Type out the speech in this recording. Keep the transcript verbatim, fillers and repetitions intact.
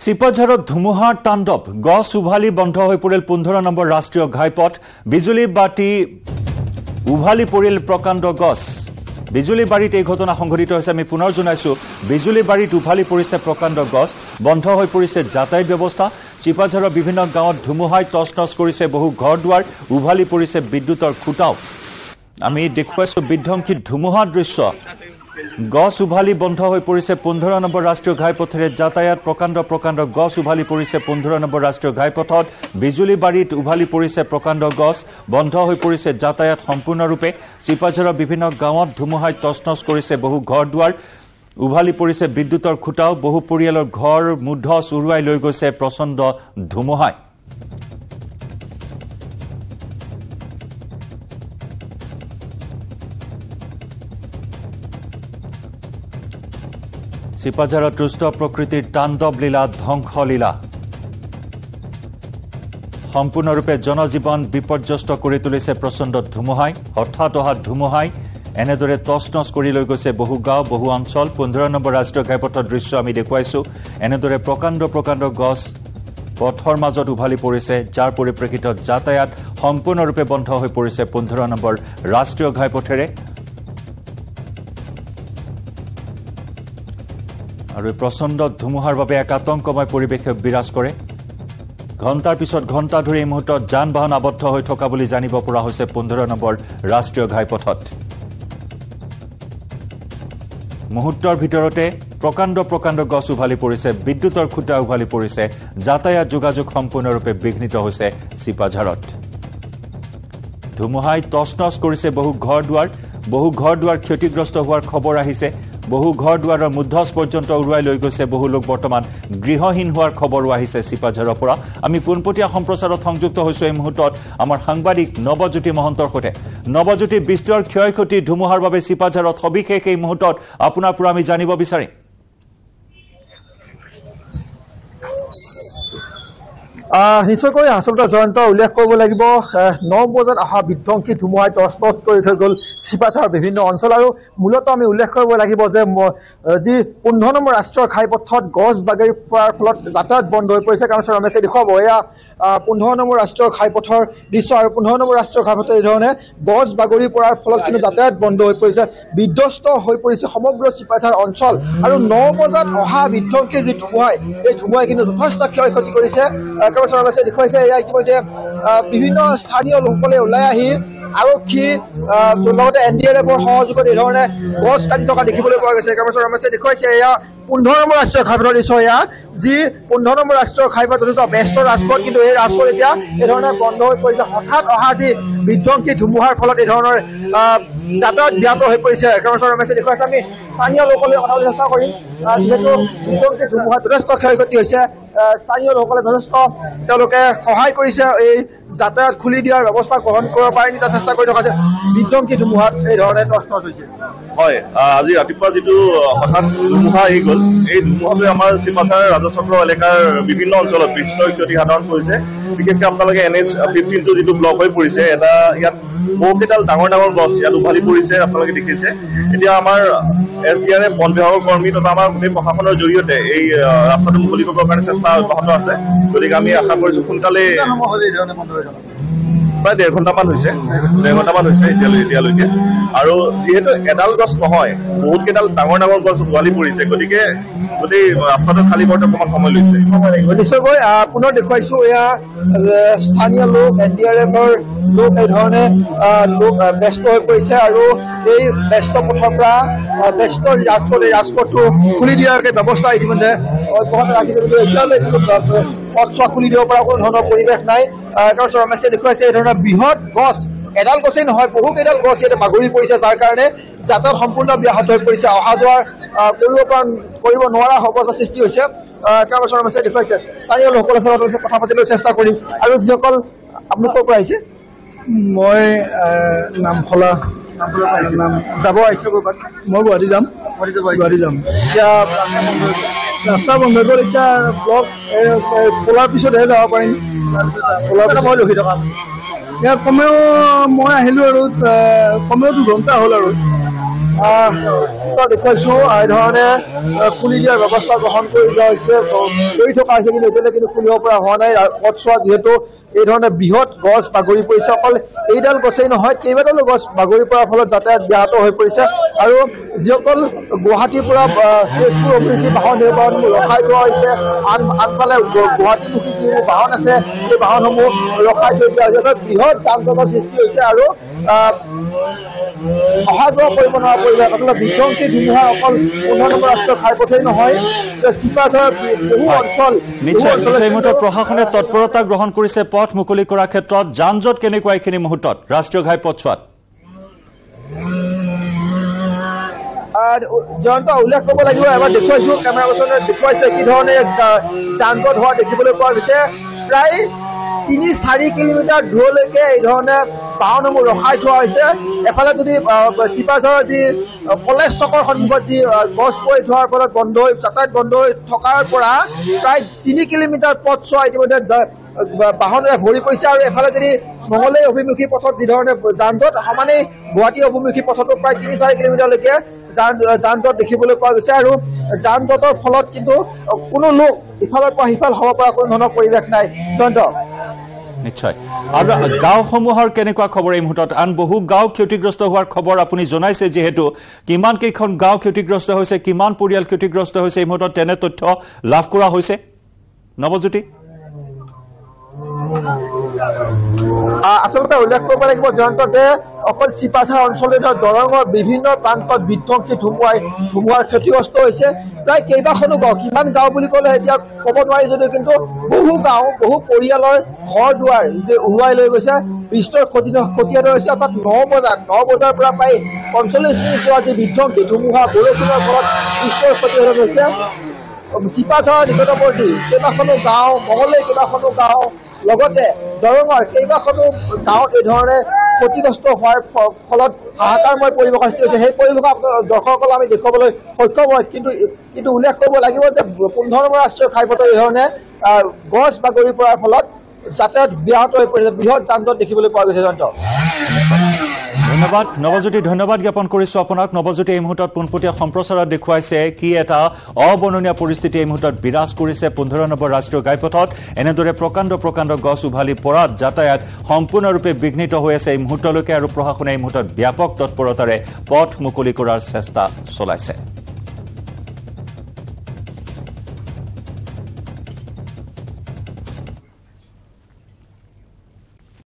Sipajharot ধুমুহাৰ তাণ্ডৱ গছ উভালি বন্ধ হৈ পৰিল পোন্ধৰ নম্বৰ ৰাষ্ট্ৰীয় ঘাইপথ বিজুলী বাতি উভালি পৰিল প্ৰকাণ্ড গছ বিজুলী বাৰীত এই ঘটনা সংঘটিত হৈছে আমি পুনৰ জনাইছো বিজুলী বাৰীত উভালি পৰিছে প্ৰকাণ্ড গছ বন্ধ হৈ পৰিছে যাতায়াত ব্যৱস্থা Sipajhaৰৰ বিভিন্ন গাঁৱত ধুমুহাই তছনছ কৰিছে বহু ঘৰ দুৱাৰ উভালি পৰিছে বিদ্যুতৰ খুঁটাও আমি দেখুৱাইছো বিধ্বংসী ধুমুহাৰ দৃশ্য গছ উভালি বন্ধ হৈ পৰিছে পোন্ধৰ নম্বৰ ৰাষ্ট্ৰীয় ঘাইপথেৰে যাতায়াত প্ৰকাণ্ড প্ৰকাণ্ড গছ উভালি পৰিছে পোন্ধৰ নম্বৰ ৰাষ্ট্ৰীয় ঘাইপথত বিজুলী বাৰীত উভালি পৰিছে প্ৰকাণ্ড গছ বন্ধ হৈ পৰিছে যাতায়াত সম্পূৰ্ণৰূপে Sipajhaৰৰ বিভিন্ন গাঁৱত ধুমুহাই তছনছ কৰিছে বহু ঘৰ দুৱাৰ উভালি পৰিছে বিদ্যুতৰ খুঁটাও বহু পৰিয়ালৰ ঘৰ মুধচ উৰুৱাই লৈ গৈছে প্ৰচণ্ড ধুমুহাই Sipajhaৰত ৰুষ্ট প্ৰকৃতিৰ তাণ্ডৱ লীলা ধ্বংস লীলা সম্পূৰ্ণৰূপে জনজীৱন বিপৰ্যস্ত কৰি তুলিছে প্ৰচণ্ড ধুমুহাই হঠাৎ অহা ধুমুহাই এনেদৰে তছনছ কৰি লৈ গৈছে বহু গাঁও বহু অঞ্চল পোন্ধৰ নম্বৰ ৰাষ্ট্ৰীয় ঘাইপথৰ দৃশ্য আমি দেখুৱাইছো এনেদৰে প্ৰকাণ্ড প্ৰকাণ্ড গছ পথৰ মাজত উভালি পৰিছে যাৰ পৰিপ্ৰেক্ষিতত যাতায়াত সম্পূৰ্ণৰূপে বন্ধ হৈ পৰিছে পোন্ধৰ নম্বৰ ৰাষ্ট্ৰীয় ঘাইপথেৰে আৰু প্ৰচণ্ড ধুমুহাৰ বাবে এক আতংকময় পৰিৱেশ বিৰাজ কৰে ঘণ্টাৰ পিছত ঘণ্টা ধৰি এই মুহূৰ্তত যান বাহন আবদ্ধ হৈ থকা বুলি জানিব পৰা হৈছে পোন্ধৰ নম্বৰ ৰাষ্ট্ৰীয় ঘাইপথত মুহূৰ্তৰ ভিতৰতে প্ৰকাণ্ড প্ৰকাণ্ড গছ উভালি পৰিছে বিদ্যুতৰ খুঁটা উভালি পৰিছে যাতায়াত যোগাযোগ সম্পূৰ্ণৰূপে বিঘ্নিত হৈছে Sipajhaৰত ধুমুহাই তছনছ কৰিছে বহু ঘৰ দুৱাৰ বহু ঘৰ দুৱাৰ ক্ষতিগ্ৰস্ত হোৱাৰ খবৰ আহিছে বহু ঘৰ দুৱাৰৰ মুধচ পৰ্যন্ত উৰুৱাই লৈ গৈছে বহু লোক বৰ্তমান গৃহহীন হোৱাৰ খবৰো আহিছে Sipajhaৰৰ পৰা আমি পুনপটীয়া সম্প্ৰচাৰত সংযুক্ত হৈছো এই মুহূৰ্তত আমাৰ সাংবাদিক নৱজ্যোতি মহন্তৰ সৈতে নৱজ্যোতি বিস্তৰ ক্ষয়ক্ষতি ধুমুহাৰ বাবে Sipajhaৰত সবিশেষ এই মুহূৰ্তত আপোনাৰ পৰা আমি জানিব বিচাৰিম নিশ্চয়কৈ আচলতে জয়ন্ত উল্লেখ কৰিব লাগিব ন বজাত অহা বিধ্বংসী ধুমুহাই তছনছ কৰি থৈ গ'ল Sipajhaৰৰ বিভিন্ন অঞ্চল আৰু মূলত আমি উল্লেখ কৰিব লাগিব যে যি পোন্ধৰ নম্বৰ ৰাষ্ট্ৰীয় ঘাইপথত গছ বাগৰি পৰাৰ ফলত যাতায়াত বন্ধ হৈ পৰিছে কাৰণ ৰমেশে দেখুৱাব এয়া পোন্ধৰ নম্বৰ ৰাষ্ট্ৰীয় ঘাইপথৰ দৃশ্য আৰু পোন্ধৰ নম্বৰ ৰাষ্ট্ৰীয় ঘাইপথৰ এই ধৰণে গছ বাগৰি পৰাৰ ফলত কিন্তু যাতায়াত বন্ধ হৈ পৰিছে বিধ্বস্ত হৈ পৰিছে সমগ্ৰ Sipajhar অঞ্চল আৰু ন বজাত অহা বিধ্বংসী যি ধুমুহাই এই ধুমুহাই কিন্তু যথেষ্ট ক্ষয়ক্ষতি কৰিছে ৰমেশে দেখুৱাইছে এয়া ইতিমধ্যে বিভিন্ন স্থানীয় লোকসকলে ওলাই আহি আৰক্ষী লগতে এন ডি আৰ এফৰ সহযোগত এই ধৰণে গছ কাটি থকা দেখিবলৈ পোৱা গৈছে ৰমেশে দেখুৱাইছে এয়া পোন্ধৰ নম্বৰ ৰাষ্ট্ৰীয় ঘাইপথৰ দৃশ্য এয়া যি পোন্ধৰ নম্বৰ ৰাষ্ট্ৰীয় ঘাইপথ যথেষ্ট ব্যস্ত ৰাজপথ কিন্তু এই ৰাজপথ এতিয়া এই ধৰণে বন্ধ হৈ পৰিছে হঠাৎ অহা যি বিধ্বংসী ধুমুহাৰ ফলত এই ধৰণৰ যাতায়াত ব্যাহত হৈ পৰিছে ৰমেশে দেখুৱাইছে আমি স্থানীয় লোকসকলে কথা চেষ্টা কৰিম যিহেতু বিধ্বংসী ধুমুহাত যথেষ্ট ক্ষয়ক্ষতি হৈছে স্থানীয় লোকসকলে যথেষ্ট তেওঁলোকে সহায় কৰিছে এই যাতায়াত খুলি দিয়াৰ ব্যৱস্থা গ্ৰহণ কৰিব পাৰে তাৰ চেষ্টা কৰি থকা বিধ্বংসী ধুমুহাত এই ধৰণে তছনছ হৈছে হয় আজি ৰাতিপুৱা যিটো হঠাৎ ধুমুহা আহি গ'ল এই ধুমুহাটোৱে আমাৰ Sipajhar ৰাজচক্ৰ এলেকাৰ বিভিন্ন অঞ্চলত বিস্তৰ ক্ষতি সাধন কৰিছে বিশেষকৈ আপোনালোকে এন এইচ ফিফটিনটো যিটো ব্লক হৈ পৰিছে এটা ইয়াত বহুকেইডাল ডাঙৰ ডাঙৰ গছ ইয়াত উভালি পৰিছে আপোনালোকে দেখিছে এতিয়া আমাৰ এছ ডি আৰ এফ বন বিভাগৰ কৰ্মী তথা আমাৰ গোটেই প্ৰশাসনৰ জৰিয়তে এই ৰাস্তাটো মুকলি কৰিবৰ কাৰণে চেষ্টা অব্যাহত আছে গতিকে আমি আশা কৰিছোঁ সোনকালে প্ৰায় ডেৰ ঘণ্টামান হৈছে ডেৰ ঘণ্টামান হৈছে এতিয়ালৈ এতিয়ালৈকে আৰু যিহেতু এডাল গছ নহয় বহুত কেইডাল ডাঙৰ ডাঙৰ গছ উভালি পৰিছে গতিকে গোটেই ৰাস্তাটো খালী কৰোঁতে অকণমান সময় লৈছে নিশ্চয়কৈ পুনৰ দেখুৱাইছো এয়া স্থানীয় লোক এন ডি আৰ এফৰ লোক এই ধৰণে লোক ব্যস্ত হৈ পৰিছে আৰু এই ব্যস্ত পথৰ পৰা ব্যস্ত ৰাজপথ এই ৰাজপথটো খুলি দিয়াৰ ব্যৱস্থা ইতিমধ্যে অব্যাহত ৰাখিছে কিন্তু এতিয়ালৈ পথছোৱা খুলি দিব পৰা কোনো ধৰণৰ পৰিৱেশ নাই কাৰণ ৰমেশে দেখুৱাইছে এই ধৰণৰ বৃহৎ গছ এডাল গছেই নহয় বহু কেইডাল গছ ইয়াতে বাগৰি পৰিছে যাৰ কাৰণে যাতায়াত সম্পূৰ্ণ ব্যাহত হৈ পৰিছে অহা যোৱাৰ কৰিব পৰা কৰিব নোৱাৰা অৱস্থা সৃষ্টি হৈছে কাৰণ ৰমেশে দেখুৱাইছে স্থানীয় লোকসকলৰ লগত কথা পাতিবলৈ চেষ্টা কৰিম আৰু যিসকল আপোনালোকৰ পৰা আহিছে মই নামখলা নাম যাব আহিছে ক'ৰবাত মই গুৱাহাটী যাম গুৱাহাটী যাম এতিয়া ৰাস্তা বন্ধ কৰি এতিয়া ব্লক খোলাৰ পিছতহে যাব পাৰিম খোলাৰ পিছত মই ৰখি থকা ইয়াত কমেও মই আহিলোঁ আৰু কমেও দুঘণ্টা হ'ল আৰু দেখুৱাইছো এই ধৰণে খুলি দিয়াৰ ব্যৱস্থা গ্ৰহণ কৰি দিয়া হৈছে কৰি থকা হৈছে কিন্তু এতিয়ালৈ কিন্তু খুলিব পৰা হোৱা নাই পথছোৱা যিহেতু এই ধৰণে বৃহৎ গছ বাগৰি পৰিছে অকল এইডাল গছেই নহয় কেইবাডালো গছ বাগৰি পৰাৰ ফলত যাতায়াত ব্যাহত হৈ পৰিছে আৰু যিসকল গুৱাহাটীৰ পৰা তেজপুৰ অভিমুখী বাহন সেই বাহনসমূহ ৰখাই থোৱা হৈছে আন আনফালে গুৱাহাটীমুখী যিবোৰ বাহন আছে সেই বাহনসমূহ ৰখাই থৈ দিয়া হৈছে বৃহৎ যান জঁটৰ সৃষ্টি হৈছে আৰু অহা যোৱা কৰিব নোৱাৰা পৰিৱেশ আচলতে বিধ্বংসী ধুমুহা অকল পোন্ধৰ নম্বৰ ৰাষ্ট্ৰীয় ঘাইপথেই নহয় চিপাঝাৰৰ বহু অঞ্চল নিশ্চয় নিশ্চয় এই মুহূৰ্তত প্ৰশাসনে তৎপৰতা গ্ৰহণ কৰিছে পথ মুকলি কৰাৰ ক্ষেত্ৰত যান জঁট কেনেকুৱা এইখিনি মুহূৰ্তত ৰাষ্ট্ৰীয় ঘাইপথছোৱাত জয়ন্ত উল্লেখ কৰিব লাগিব এবাৰ দেখুৱাইছো কেমেৰা পাৰ্চনে দেখুৱাইছে কি ধৰণে যান জঁট হোৱা দেখিবলৈ পোৱা গৈছে প্ৰায় তিনি চাৰি কিলোমিটাৰ দূৰলৈকে এই ধৰণে বাহনসমূহ ৰখাই থোৱা হৈছে এফালে যদি চিপাঝাৰৰ যি কলেজ চকৰ সন্মুখত যি গছ পৰি থোৱাৰ ফলত বন্ধ হৈ যাতায়াত বন্ধ হৈ থকাৰ পৰা প্ৰায় তিনি কিলোমিটাৰ পথছোৱা ইতিমধ্যে বাহনেৰে ভৰি পৰিছে আৰু এফালে যদি মঙলদৈ অভিমুখী পথত যি ধৰণে যান জঁট সমানেই গুৱাহাটী অভিমুখী পথতো প্ৰায় তিনি চাৰি কিলোমিটাৰলৈকে যান জঁট দেখিবলৈ পোৱা গৈছে আৰু যান জঁটৰ ফলত কিন্তু কোনো লোক ইফালৰ পৰা সিফাল হ'ব পৰা কোনো ধৰণৰ পৰিৱেশ নাই জয়ন্ত নিশ্চয় আৰু গাঁওসমূহৰ কেনেকুৱা খবৰ এই মুহূৰ্তত আন বহু গাঁও ক্ষতিগ্ৰস্ত হোৱাৰ খবৰ আপুনি জনাইছে যিহেতু কিমান কেইখন গাঁও ক্ষতিগ্ৰস্ত হৈছে কিমান পৰিয়াল ক্ষতিগ্ৰস্ত হৈছে এই মুহূৰ্তত তেনে তথ্য লাভ কৰা হৈছে নৱজ্যোতি আচলতে উল্লেখ কৰিব লাগিব জয়ন্ত যে অকল চিপাঝাৰ অঞ্চলতে দৰঙৰ বিভিন্ন প্ৰান্তত বিধ্বংসী ধুমুহাই ধুমুহাৰ ক্ষতিগ্ৰস্ত হৈছে প্ৰায় কেইবাখনো গাঁও কিমান গাঁও বুলি ক'লে এতিয়া ক'ব নোৱাৰি যদিও কিন্তু বহু গাঁও বহু পৰিয়ালৰ ঘৰ দুৱাৰ যে উৰুৱাই লৈ গৈছে বিস্তৰ ক্ষতি ক্ষতিসাধন হৈছে অৰ্থাৎ ন বজাত ন বজাৰ পৰা প্ৰায় পঞ্চল্লিছ মিনিট যোৱা যি বিধ্বংসী ধুমুহা বৰষুণৰ ফলত বিস্তৰ ক্ষতিসাধন হৈছে চিপাঝাৰৰ নিকটৱৰ্তী কেইবাখনো গাঁও মঙলদৈ কেইবাখনো গাঁও লগতে দৰঙৰ কেইবাখনো গাঁৱত এই ধৰণে ক্ষতিগ্ৰস্ত হোৱাৰ ফলত হাহাকাৰময় পৰিৱেশ সৃষ্টি হৈছে সেই পৰিৱেশ দৰ্শকসকলক আমি দেখুৱাবলৈ সক্ষম হয় কিন্তু কিন্তু উল্লেখ কৰিব লাগিব যে পোন্ধৰ নম্বৰ ৰাষ্ট্ৰীয় ঘাইপথত এই ধৰণে গছ বাগৰি পৰাৰ ফলত যাতায়াত ব্যাহত হৈ পৰিছে বৃহৎ যান জঁট দেখিবলৈ পোৱা গৈছে জয়ন্ত ধন্যবাদ নৱজ্যোতি ধন্যবাদ জ্ঞাপন কৰিছো আপোনাক নৱজ্যোতি এই মুহূৰ্তত পোনপটীয়া সম্প্ৰচাৰত দেখুৱাইছে কি এটা অবৰ্ণনীয় পৰিস্থিতি এই মুহূৰ্তত বিৰাজ কৰিছে পোন্ধৰ নম্বৰ ৰাষ্ট্ৰীয় ঘাইপথত এনেদৰে প্ৰকাণ্ড প্ৰকাণ্ড গছ উভালি পৰাত যাতায়াত সম্পূৰ্ণৰূপে বিঘ্নিত হৈ আছে এই মুহূৰ্তলৈকে আৰু প্ৰশাসনে এই মুহূৰ্তত ব্যাপক তৎপৰতাৰে পথ মুকলি কৰাৰ চেষ্টা চলাইছে